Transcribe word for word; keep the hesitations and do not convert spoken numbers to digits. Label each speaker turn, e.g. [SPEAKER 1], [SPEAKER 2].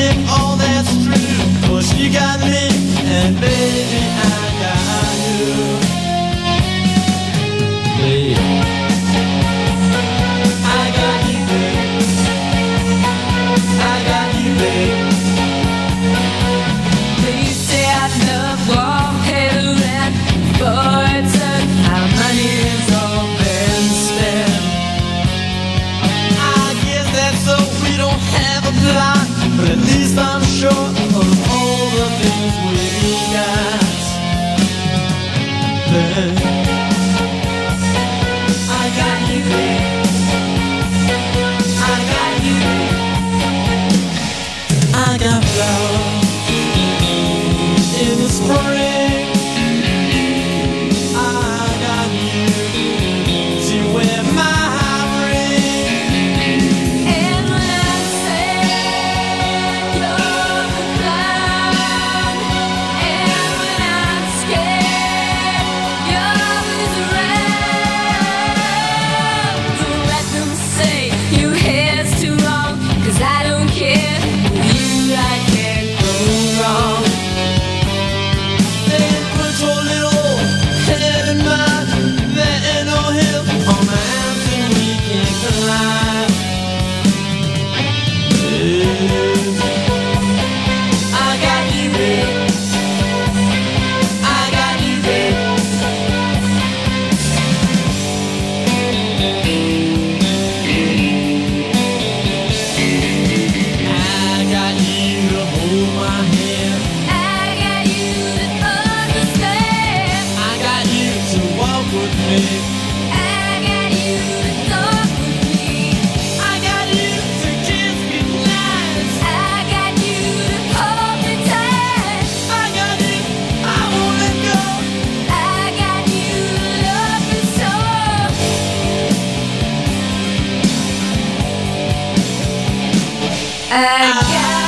[SPEAKER 1] if all that's true. 'Cause you got me, and baby, I got you. Baby, I got you, baby. I got you, baby.
[SPEAKER 2] They say I'd love walk hell and Burton. Our money is all been spent.
[SPEAKER 1] I guess that's so we don't have a plot, but at least I'm sure of all the things we got. Babe, I got you, babe. I got you, babe. I got flowers in the spring. I got you to wear my ring.
[SPEAKER 2] And when I say you're the clown, and when I'm scared, you're always around. Don't let them say your hair's too long, 'cause I don't care. With you I can't go wrong.
[SPEAKER 1] Then put your little head in mine. There ain't no hill on the mountain we can't climb. Babe, I got you, babe. I got you, babe. I got you to hold my hand.
[SPEAKER 2] I got you to understand.
[SPEAKER 1] I got you to walk with me.
[SPEAKER 2] I got you to talk with me.
[SPEAKER 1] I got you to kiss me nice.
[SPEAKER 2] I got you to hold me tight.
[SPEAKER 1] I got you, I won't let go.
[SPEAKER 2] I got you to love me so. I got